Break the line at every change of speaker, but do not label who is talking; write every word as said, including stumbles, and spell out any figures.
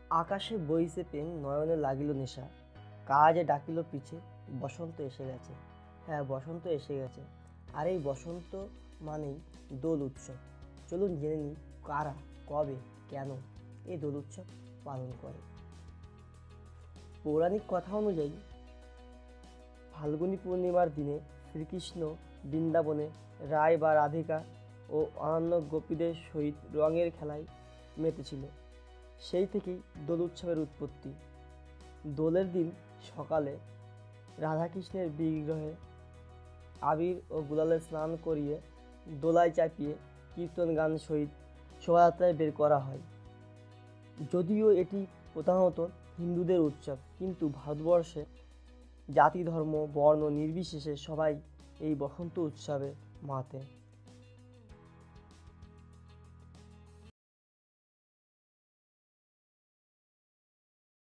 আকাশে বইছে প্রেম, নয়নে লাগিল নেশা, কাজে ডাকিল পিছে, বসন্ত এসে গেছে। হ্যাঁ, বসন্ত এসে গেছে। আর এই বসন্ত মানেই দোল উৎসব। চলুন জেনে নিই কারা, কবে, কেন এই দোল উৎসব পালন করে। পৌরাণিক কথা অনুযায়ী ফাল্গুনী পূর্ণিমার দিনে শ্রীকৃষ্ণ বৃন্দাবনে রায় বা রাধিকা ও অন্যান্য গোপীদের সহিত রঙের খেলায় মেতেছিল। সেই থেকেই দোল উৎসবের উৎপত্তি। দোলের দিন সকালে রাধাকৃষ্ণের বিগ্রহে আবির ও গুলালে স্নান করিয়ে দোলায় চাপিয়ে কীর্তন গান সহিত শোভাযাত্রায় বের করা হয়। যদিও এটি প্রধানত হিন্দুদের উৎসব, কিন্তু ভারতবর্ষে জাতি, ধর্ম, বর্ণ নির্বিশেষে সবাই এই বসন্ত উৎসবে মাতে।